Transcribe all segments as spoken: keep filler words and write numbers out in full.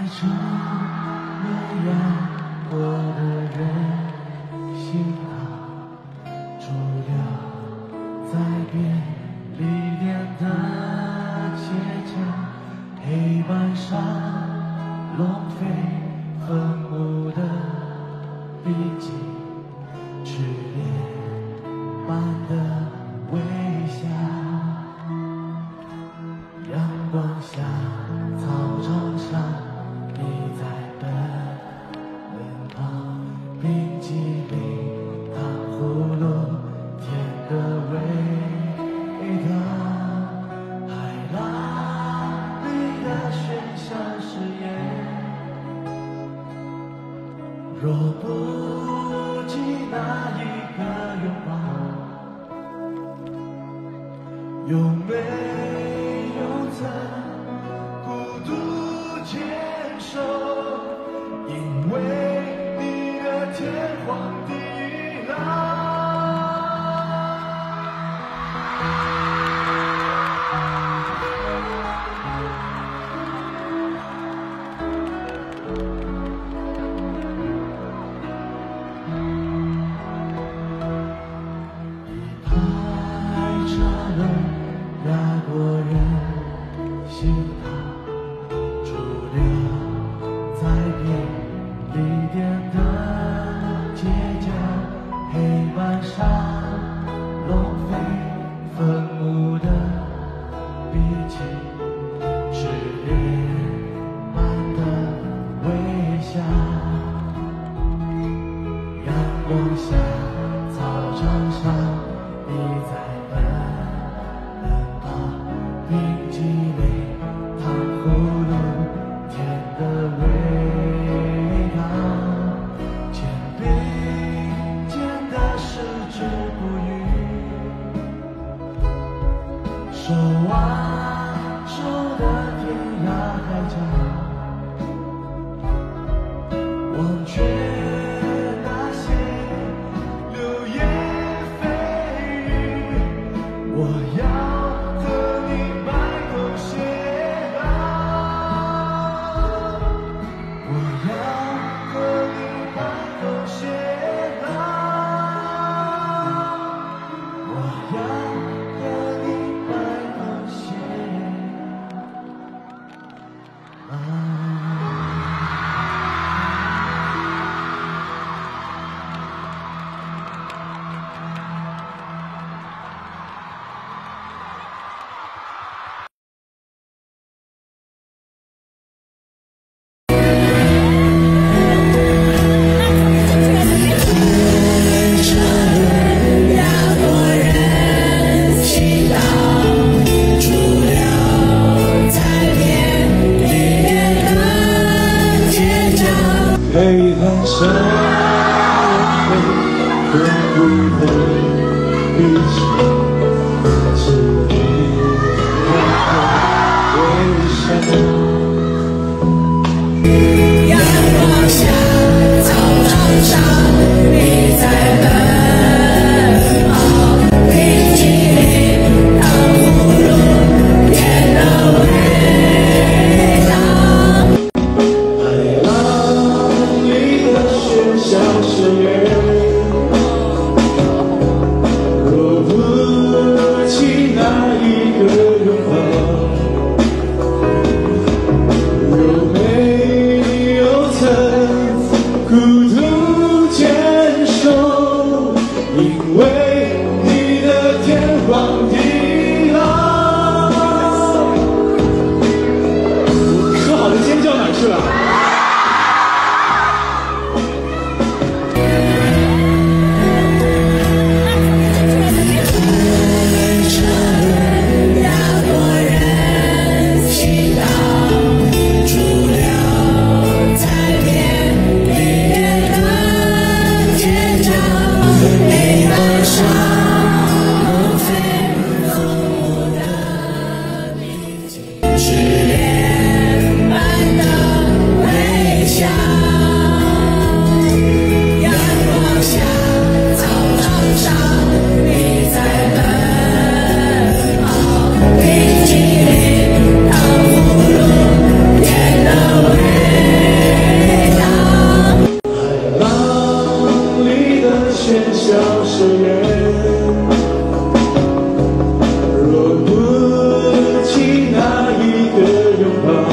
成了阳过的人，心它驻留在便利店的街角，黑板上龙飞愤怒的笔记，炽烈般的微笑，阳光下操场上你在奔跑，冰淇淋糖葫芦甜的味道，海浪里的喧嚣誓言，若不及那一个拥抱，有没有曾孤独坚守？因为你的天荒地老。一排车轮压过人行道，驻留在便利店的街角，黑板上龙飞愤怒的笔记，炽烈般的微笑，阳光下操场上你在奔跑，冰淇淋糖葫芦甜的味道，肩并肩的矢志不渝，手挽手的天涯海角，忘却那些流言蜚语，我要和你白头偕老，我要和你白头偕老，我要和你白头偕老。黑板上飞愤怒的笔记，炽烈般的微笑， 阳光下操场上你在奔跑，冰淇淋糖葫芦甜的味道， 海浪里的喧嚣誓言，若不及那一个拥抱，有没有曾孤独坚守？因为你的天荒地老。说好的尖叫哪去了？ 黑板上龙飞小手眼，若不起那一个拥抱，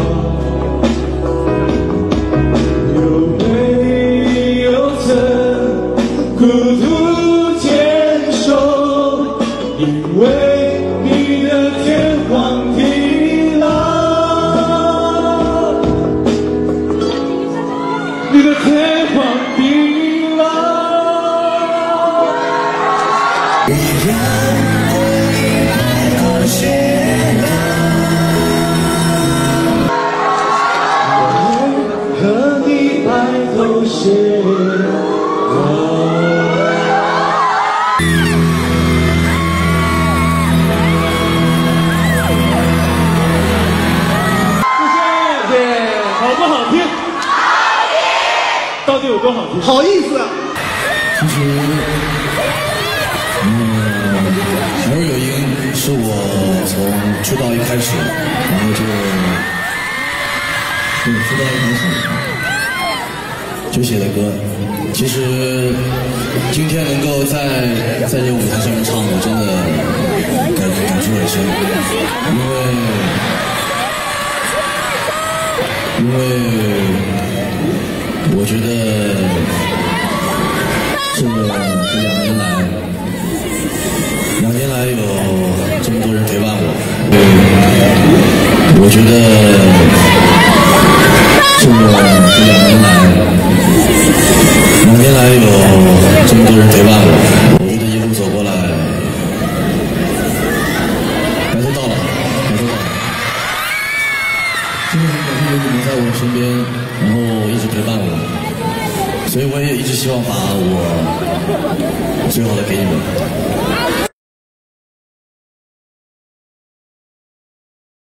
有没有曾孤独坚守？因为你的天荒地老，你的天荒地老。 我让你白头偕老， 和你白头偕老。谢谢，好不好听？好听。到底有多好听？ 好意思啊！ 其实，嗯，还有有因是我从出道一开始，然后就，对，出道一开始就写的歌。其实今天能够在在这个舞台上面唱，我真的感感触很深，因为因为我觉得这这两年来，两年来有这么多人陪伴我，我觉得这这两年来，两年来有这么多人陪伴我，我觉得一路走过来，感受到了，感受到了。真的很感谢有你们在我身边，然后一直陪伴我，所以我也一直希望把我最好的给你们。